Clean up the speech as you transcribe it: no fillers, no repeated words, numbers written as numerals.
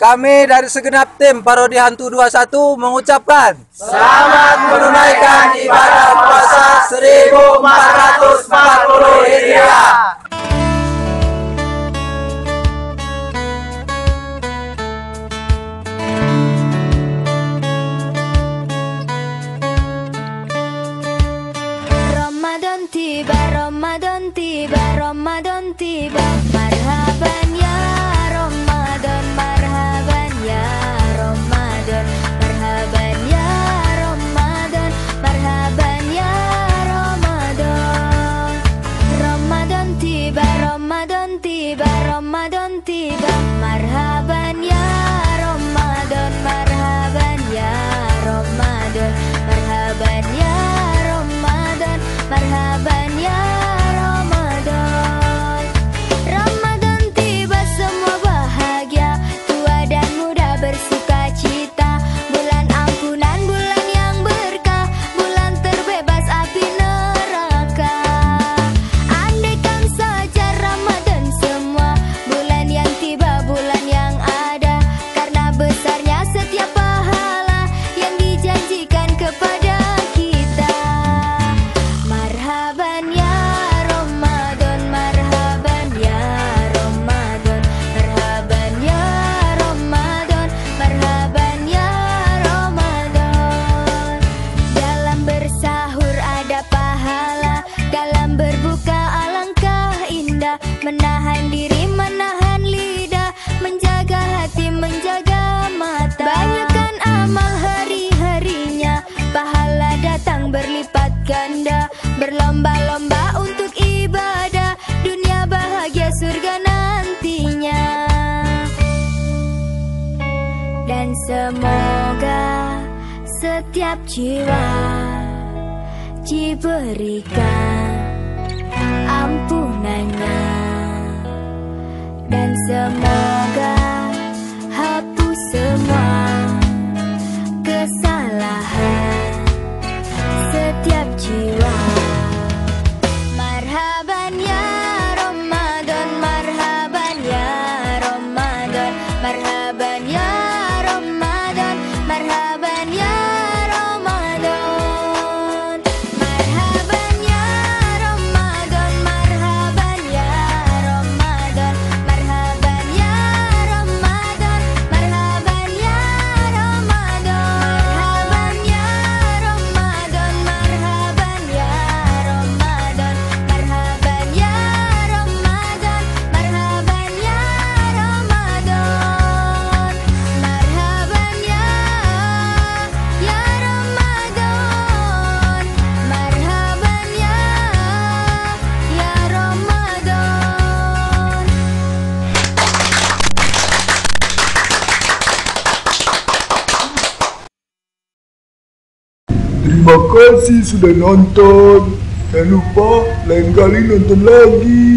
Kami dari segenap tim Parodi Hantu 21 mengucapkan selamat menunaikan ibadah puasa 1440 Hijriah. Ramadan tiba, Ramadan tiba, Ramadan tiba. Marhaban ya Ramadan, marhaban ya Ramadan, marhaban ya Ramadan, marhaban ya Ramadan. Ramadan tiba, Ramadan tiba, Ramadan tiba. Marhaban ya Ramadan, marhaban ya Ramadan, marhaban ya Ramadan, marhaban ya Ramadan. Ramadan tiba semua bahagia, tua dan muda bersuka cita. Bulan ampunan, bulan yang berkah, bulan terbebas api neraka. Andaikan saja Ramadan semua, bulan yang tiba, bulan yang ada. Karena besarnya setiap pahala yang dijanjikan kepada kita. Marhaban ya Ramadan, marhaban ya Ramadan, marhaban ya Ramadan, marhaban ya Ramadan. Dalam bersahur ada pahala, dalam berbuka alangkah indah. Menahan diri, menahan lidah, menjaga hati, menjaga mata. Banyakkan amal hari-harinya, pahala datang berlipat ganda. Berlomba-lomba untuk ibadah, dunia bahagia surga nantinya. Dan semoga setiap jiwa diberikan ampunannya. Dan semoga hapus semua kesalahan setiap jiwa. Marhaban ya Ramadan, marhaban ya Ramadan, marhaban ya Ramadan, marhaban ya Ramadan. Marhaban ya Ramadan, marhaban ya Ramadan, marhaban ya Ramadan, marhaban ya Ramadan. Marhaban ya Ramadan, marhaban ya Ramadan, marhaban ya Ramadan, marhaban ya Ramadan. Marhaban ya Ramadan, marhaban ya Ramadan. Terima kasih sudah nonton. Jangan lupa lain kali nonton lagi.